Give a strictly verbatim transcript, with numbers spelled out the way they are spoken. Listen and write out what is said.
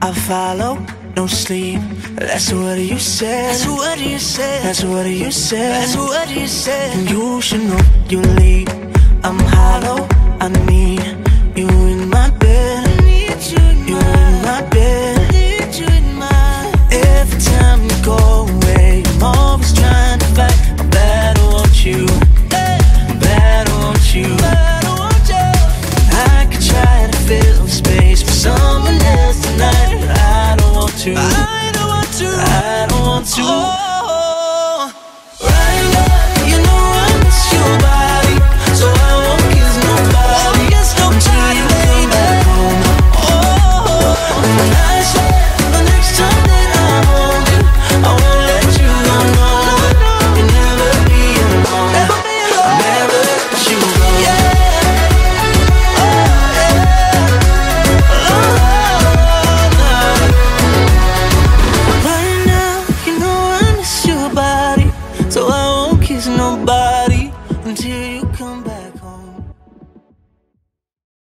I follow, no sleep. That's what you said. That's what you said. That's what you said. That's what you said. And you should know you leave. I'm hollow, I need you in